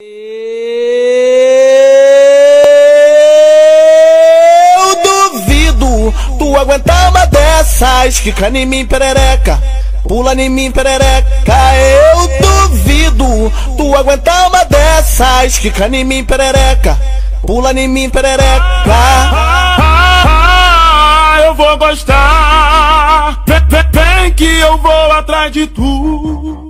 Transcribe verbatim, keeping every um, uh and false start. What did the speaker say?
Eu duvido tu aguentar uma dessas, quica em mim perereca, pula em mim perereca. Eu duvido tu aguentar uma dessas, quica em mim perereca, pula em mim perereca. Ah, ah, ah, eu vou gostar, vem, vem, vem que eu vou atrás de tu.